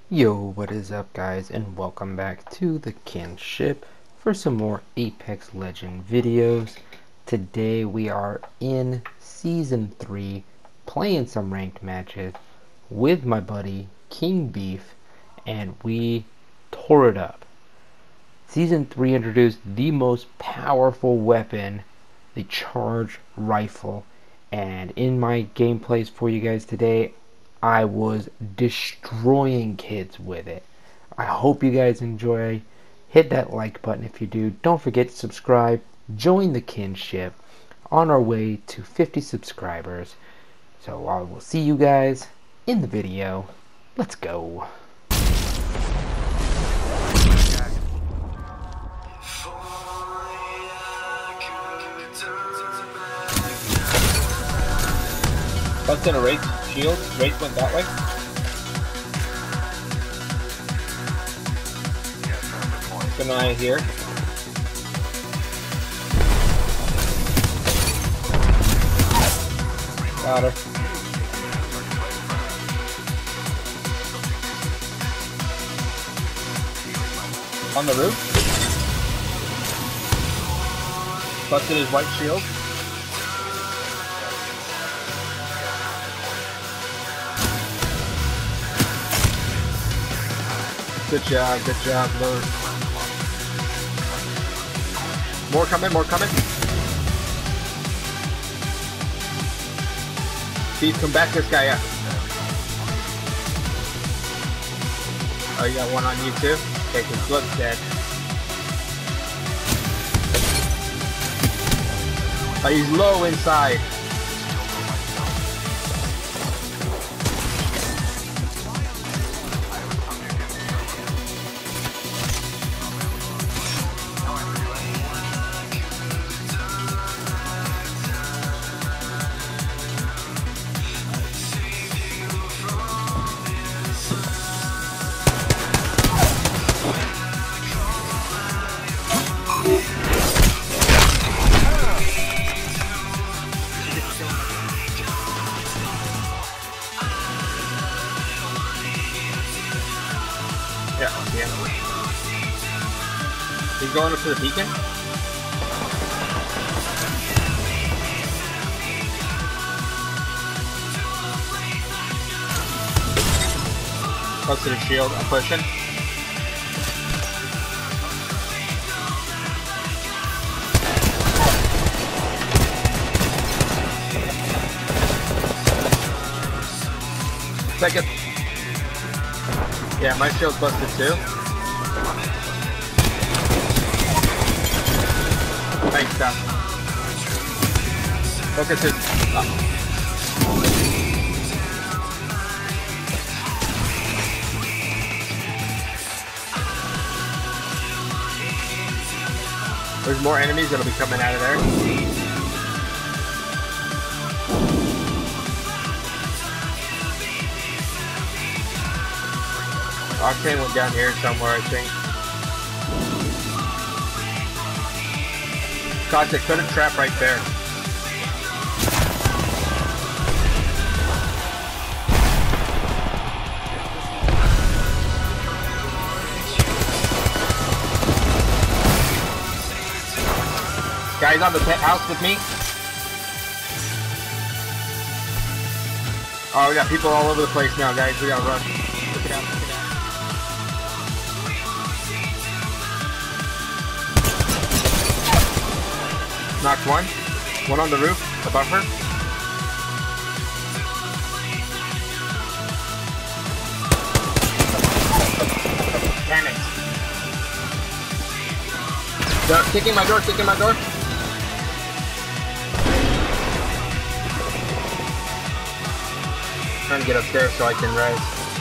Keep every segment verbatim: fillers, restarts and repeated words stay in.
Yo, what is up guys, and welcome back to the kinship for some more Apex Legend videos. Today we are in Season three playing some ranked matches with my buddy King Beef, and we tore it up. Season three introduced the most powerful weapon, the charge rifle, and in my gameplays for you guys today, I was destroying kids with it. I hope you guys enjoy. Hit that like button if you do. Don't forget to subscribe. Join the kinship. On our way to fifty subscribers. So I will see you guys in the video. Let's go. What's in a Wraith shield? Wraith went that way. Keep an eye here. Got her. On the roof. Busted his white shield. Good job, good job, Lord. More coming, more coming. Steve, come back this guy up. Oh, you got one on you too? Okay, his blood's dead. Oh, he's low inside. Yeah, yeah. He's going up to the beacon. Close to the shield, I'm pushing. Second. Yeah, my shield's busted too. Thanks, Steph. Focus his... Oh. There's more enemies that'll be coming out of there. Octane went down here somewhere, I think. God, they put a trap right there. Guys on the pet house with me. Oh, we got people all over the place now, guys. We gotta run. Look it out, look it out. Knocked one. One on the roof, above her. Damn it. They're kicking my door, kicking my door. Trying to get upstairs so I can rise.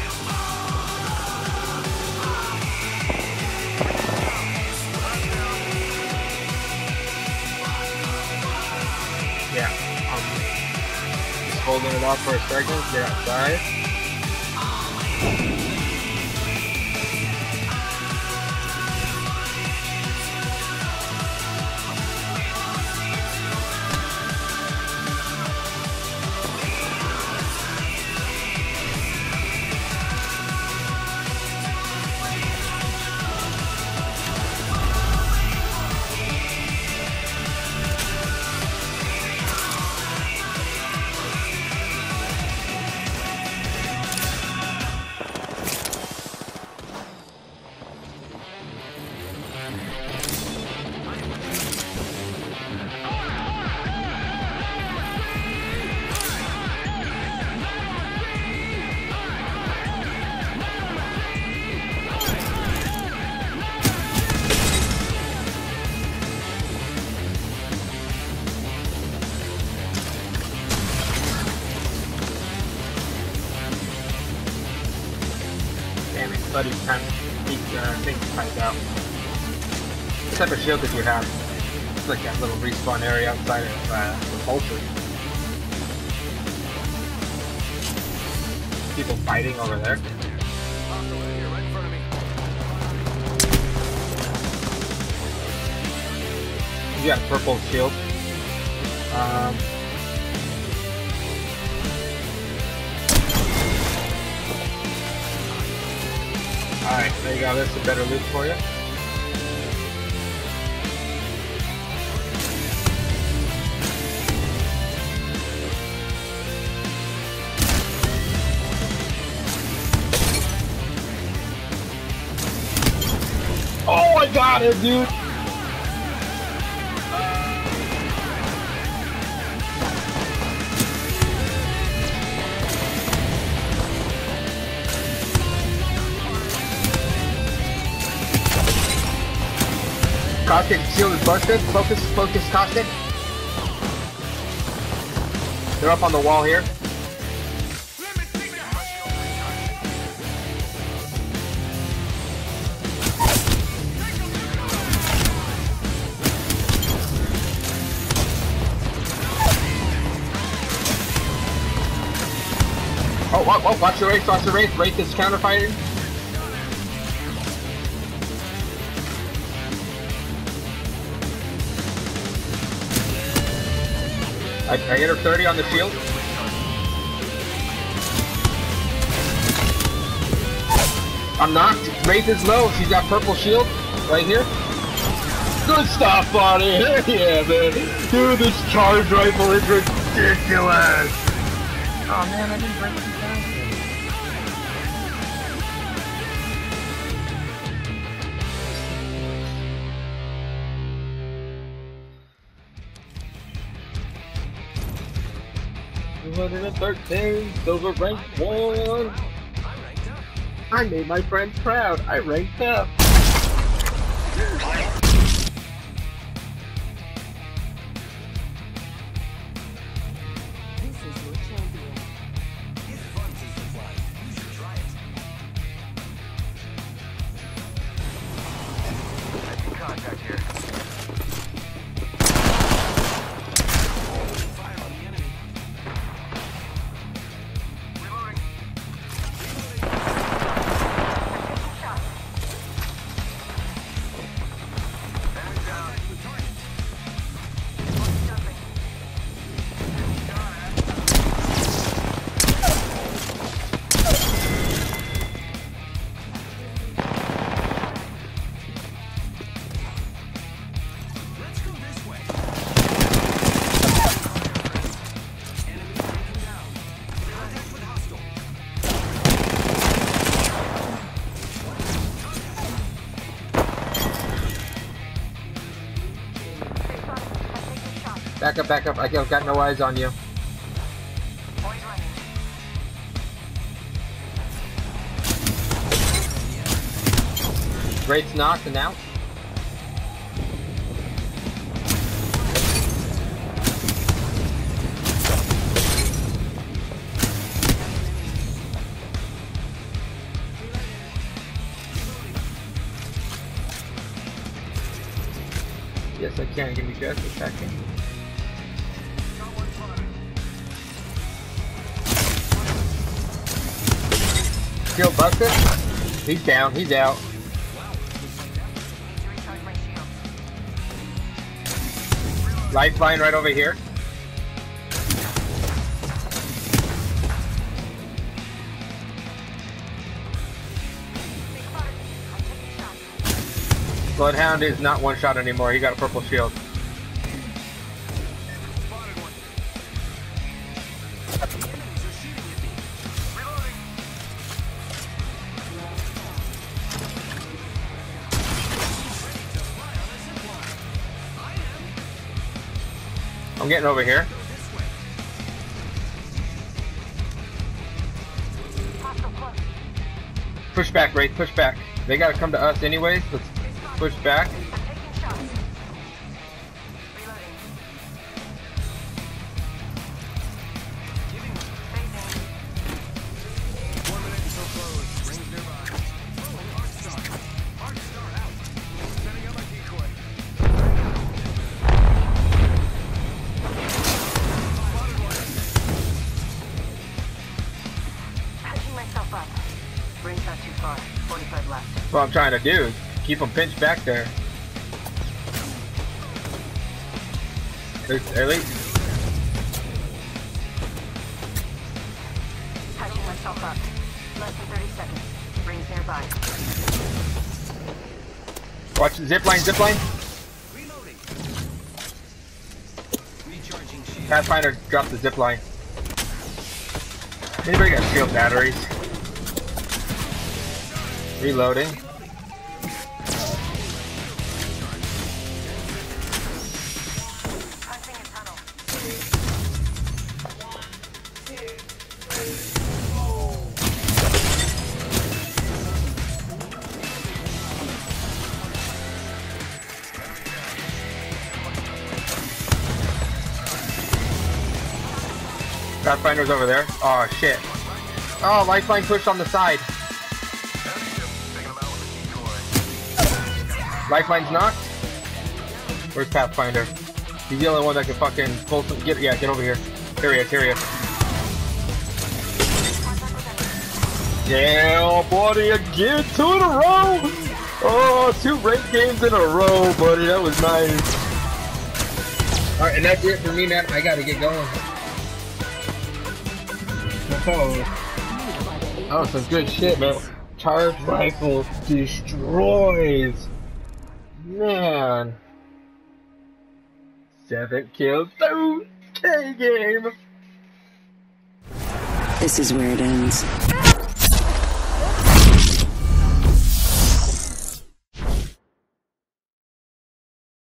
Yeah, um, just holding it off for a second, get outside. but he kind of he uh, things tied out. What type of shield did you have? It's like that little respawn area outside of uh, the pulses. People fighting over there. You got a purple shield. Um, Alright, there you go. There's some better loot for you. Oh, I got it, dude! Caustic shield is busted. Focus, focus, Caustic. They're up on the wall here. Oh, oh, oh, watch the Wraith, watch the Wraith. Wraith is counter-fighting. I, I hit her thirty on the shield. I'm knocked. Wraith is low. She's got purple shield right here. Good stuff, buddy. Yeah, man. Dude, this charge rifle is ridiculous. Oh man, I didn't break the two hundred thirteen, silver rank one. I made my friends proud. I ranked up. This is your champion. If funds is supplied, you should try it. Taking contact here. Fire on the enemy. Reloading. Enemy down. Let's go this way. Enemy taken down. Contact with hostile. Back up, back up. I got got no eyes on you. Wraith's knocked and out. Yes, I can. Give me just a second. Shield busted. He's down. He's out. Lifeline right over here. Bloodhound is not one shot anymore. He got a purple shield. I'm getting over here. Push back, Wraith, push back. They gotta come to us anyways. Let's push back. That's what I'm trying to do. Keep them pinched back there. There's at least. Patching myself up. Less than thirty seconds. Rings nearby. Watch the zip line, zip line. Reloading. Recharging shield. Pathfinder dropped the zip line. Anybody got shield batteries? Reloading. Punching a tunnel. Pathfinder's over there. Oh shit. Oh, lifeline pushed on the side. Lifeline's knocked. Where's Pathfinder? He's the only one that can fucking pull some. Get yeah, get over here. Here he is. Here he is. Yeah, buddy, again, two in a row. Oh, two ranked games in a row, buddy. That was nice. All right, and that's it for me, man. I gotta get going. Oh, oh, some good shit, man. Charge rifle destroys. Man. Seven kills. two K game. This is where it ends.